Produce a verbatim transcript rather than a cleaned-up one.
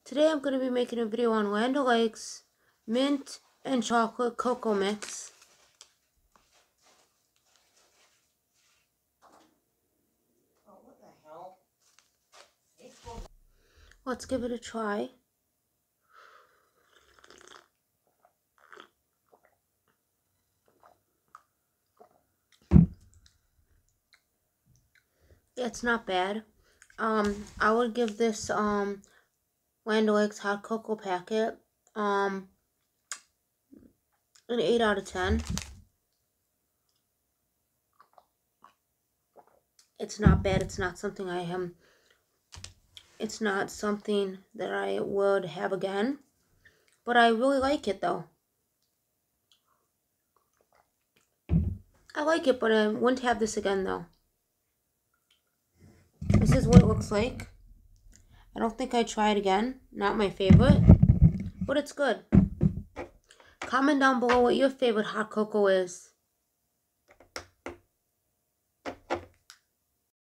Today I'm going to be making a video on Land O'Lakes mint and chocolate cocoa mix. Oh, what the hell? Let's give it a try. It's not bad. Um, I would give this um Land O'Lakes hot cocoa packet um an eight out of ten. It's not bad. It's not something I am. It's not something that I would have again, but I really like it though. I like it, but I wouldn't have this again though. This is what it looks like. I don't think I'd try it again. Not my favorite, but it's good. Comment down below what your favorite hot cocoa is.